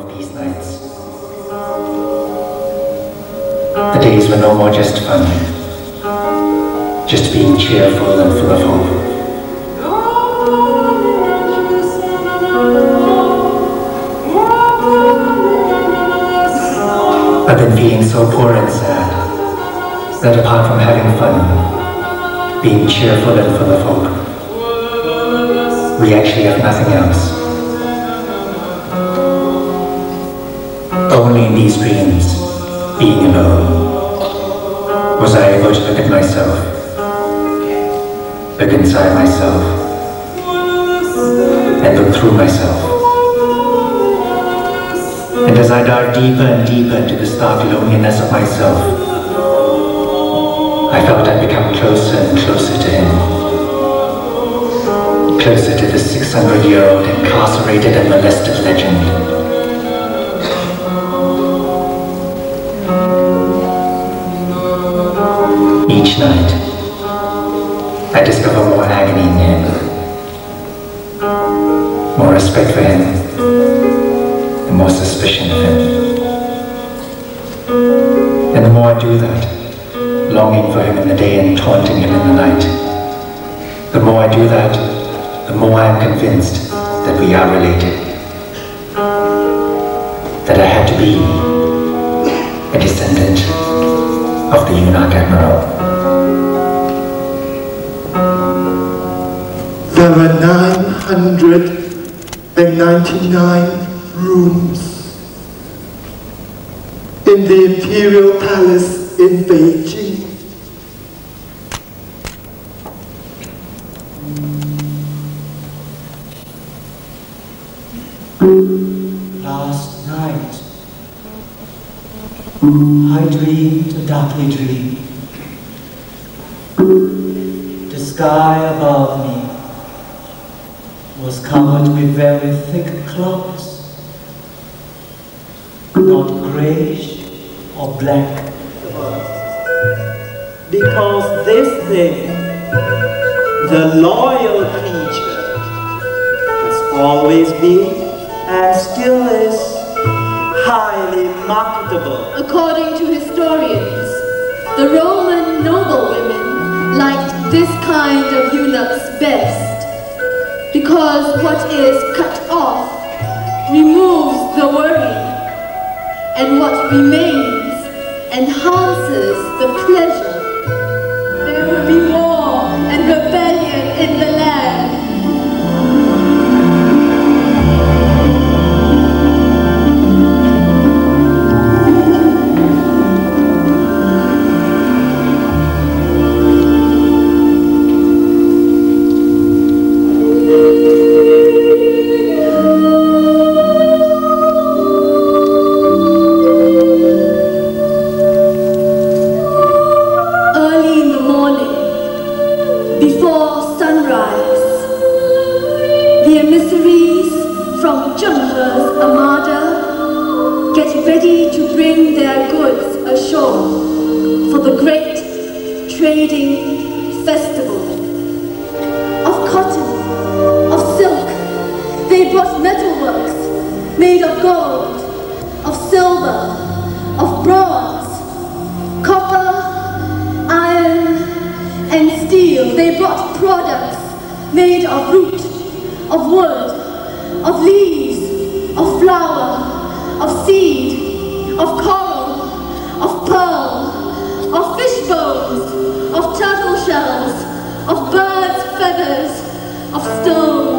of these nights. The days were no more just fun, just being cheerful and full of hope. I've been feeling so poor and sad that apart from having fun, being cheerful and full of hope, we actually have nothing else. Only in these dreams, being alone, was I able to look at myself, look inside myself, and look through myself. And as I dived deeper and deeper into the stark loneliness of myself, I felt I'd become closer and closer to him. Closer to the 600-year-old incarcerated and molested legend. Each night, I discover more agony in him, more respect for him, and more suspicion of him. And the more I do that, longing for him in the day and taunting him in the night, the more I do that, the more I am convinced that we are related. That I had to be a descendant of the Eunuch Admiral. There are 999 rooms in the Imperial Palace in Beijing. Last night, I dreamed a darkly dream. The sky above me was covered with very thick clouds, not grayish or black. Because this thing, the loyal creature, has always been and still is highly marketable. According to historians, the Roman noblewomen liked this kind of eunuchs best, because what is cut off removes the worry, and what remains enhances the pleasure. There will be war and rebellion in the land. Of birds' feathers, of stone.